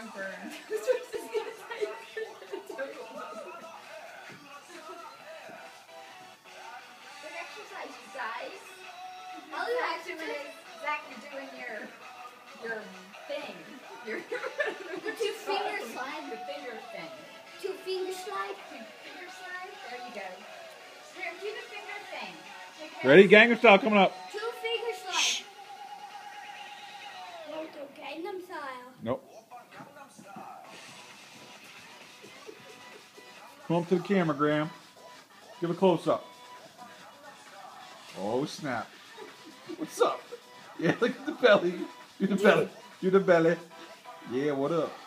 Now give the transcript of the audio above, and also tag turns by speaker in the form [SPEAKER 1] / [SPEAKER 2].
[SPEAKER 1] burned. Good exercise, you guys. I'll do actually when Zach is doing your thing. Your
[SPEAKER 2] two finger slide.
[SPEAKER 1] Your finger thing.
[SPEAKER 2] Two finger slide.
[SPEAKER 1] Two finger slide. There you go. Here, do the finger thing.
[SPEAKER 3] Ready? Gangnam Style coming up.
[SPEAKER 2] Two finger slide. Won't do Gangnam Style.
[SPEAKER 3] Nope. Come up to the camera, Graham. Give a close up. Oh, snap. What's up? Yeah, look at the belly. Do the belly. Do the belly. Yeah, what up?